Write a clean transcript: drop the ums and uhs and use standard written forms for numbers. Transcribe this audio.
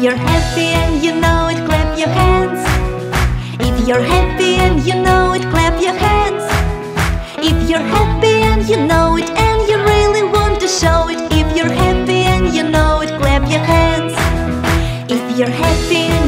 you're happy and you know it, clap your hands. If you're happy and you know it, clap your hands. If you're happy and you know it, and you really want to show it, if you're happy and you know it, clap your hands. If you're happy and